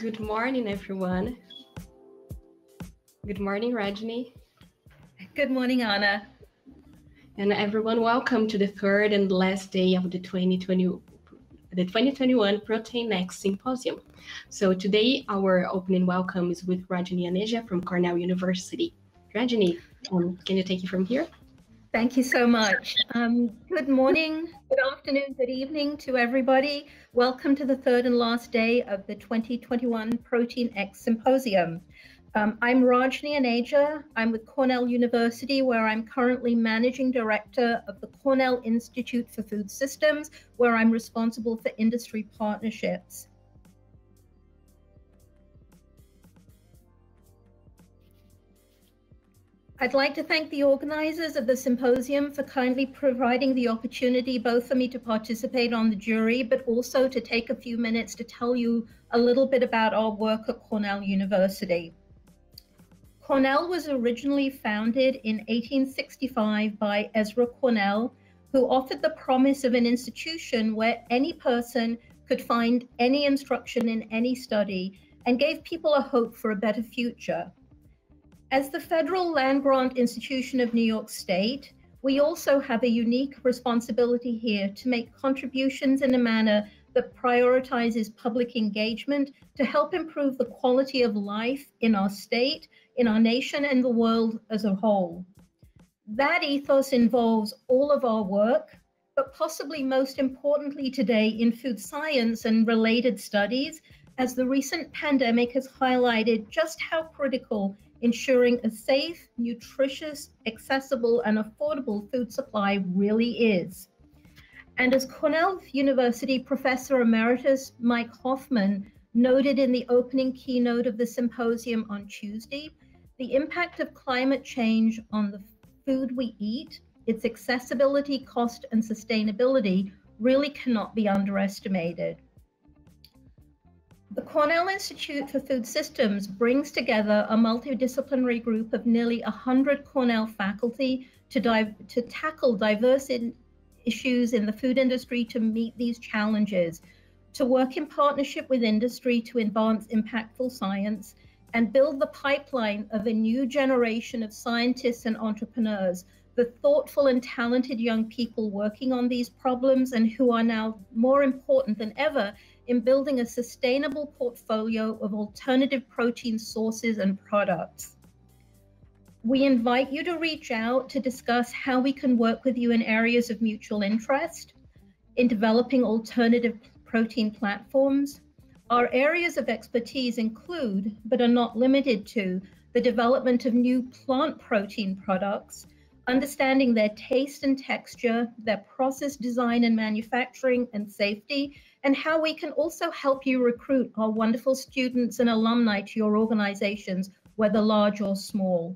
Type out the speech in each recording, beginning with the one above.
Good morning, everyone. Good morning, Rajni. Good morning, Anna. And everyone, welcome to the third and last day of the 2021 ProteinX Symposium. So today, our opening welcome is with Rajni Aneja from Cornell University. Rajni, can you take it from here? Thank you so much. Good morning, good afternoon, good evening to everybody. Welcome to the third and last day of the 2021 ProteinX Symposium. I'm Rajni Aneja. I'm with Cornell University, where I'm currently Managing Director of the Cornell Institute for Food Systems, where I'm responsible for industry partnerships. I'd like to thank the organizers of the symposium for kindly providing the opportunity both for me to participate on the jury, but also to take a few minutes to tell you a little bit about our work at Cornell University. Cornell was originally founded in 1865 by Ezra Cornell, who offered the promise of an institution where any person could find any instruction in any study and gave people a hope for a better future. As the federal land-grant institution of New York State, we also have a unique responsibility here to make contributions in a manner that prioritizes public engagement to help improve the quality of life in our state, in our nation, and the world as a whole. That ethos involves all of our work, but possibly most importantly today in food science and related studies, as the recent pandemic has highlighted just how critical ensuring a safe, nutritious, accessible, and affordable food supply really is. And as Cornell University Professor Emeritus Mike Hoffman noted in the opening keynote of the symposium on Tuesday, the impact of climate change on the food we eat, its accessibility, cost, and sustainability really cannot be underestimated. The Cornell Institute for Food Systems brings together a multidisciplinary group of nearly 100 Cornell faculty to tackle diverse issues in the food industry to meet these challenges, to work in partnership with industry to advance impactful science, and build the pipeline of a new generation of scientists and entrepreneurs, the thoughtful and talented young people working on these problems and who are now more important than ever in building a sustainable portfolio of alternative protein sources and products. We invite you to reach out to discuss how we can work with you in areas of mutual interest, in developing alternative protein platforms. Our areas of expertise include, but are not limited to, the development of new plant protein products, understanding their taste and texture, their process design and manufacturing and safety, and how we can also help you recruit our wonderful students and alumni to your organizations, whether large or small.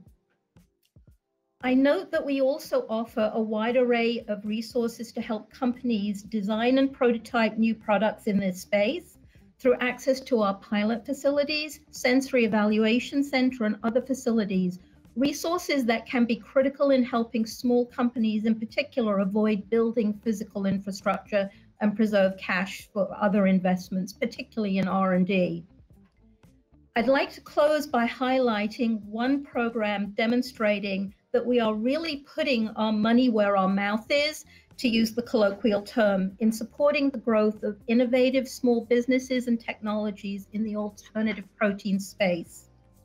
I note that we also offer a wide array of resources to help companies design and prototype new products in this space through access to our pilot facilities, sensory evaluation center, and other facilities, resources that can be critical in helping small companies in particular avoid building physical infrastructure and preserve cash for other investments, particularly in R&D. I'd like to close by highlighting one program demonstrating that we are really putting our money where our mouth is, to use the colloquial term, in supporting the growth of innovative small businesses and technologies in the alternative protein space.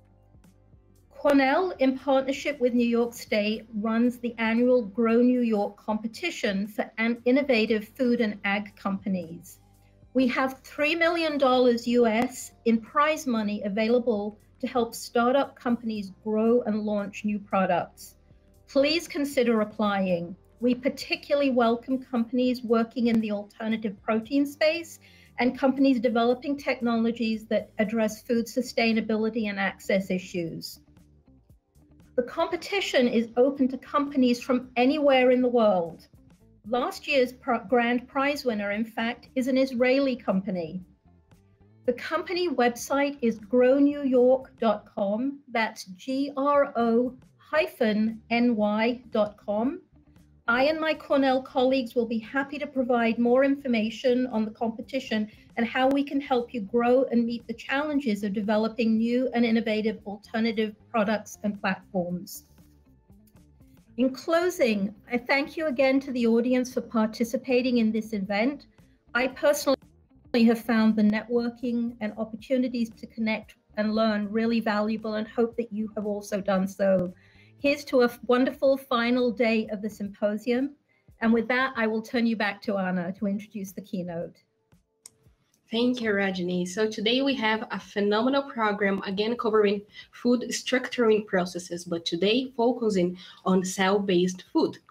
Cornell, in partnership with New York State, runs the annual Grow New York competition for innovative food and ag companies. We have $3 million US in prize money available to help startup companies grow and launch new products. Please consider applying. We particularly welcome companies working in the alternative protein space and companies developing technologies that address food sustainability and access issues. The competition is open to companies from anywhere in the world. Last year's grand prize winner, in fact, is an Israeli company. The company website is grownewyork.com. That's GRO-ny.com. I and my Cornell colleagues will be happy to provide more information on the competition and how we can help you grow and meet the challenges of developing new and innovative alternative products and platforms. In closing, I thank you again to the audience for participating in this event. I personally have found the networking and opportunities to connect and learn really valuable, and hope that you have also done so. Here's to a wonderful final day of the symposium. And with that, I will turn you back to Anna to introduce the keynote. Thank you, Rajni. So today we have a phenomenal program, again covering food structuring processes, but today focusing on cell-based food.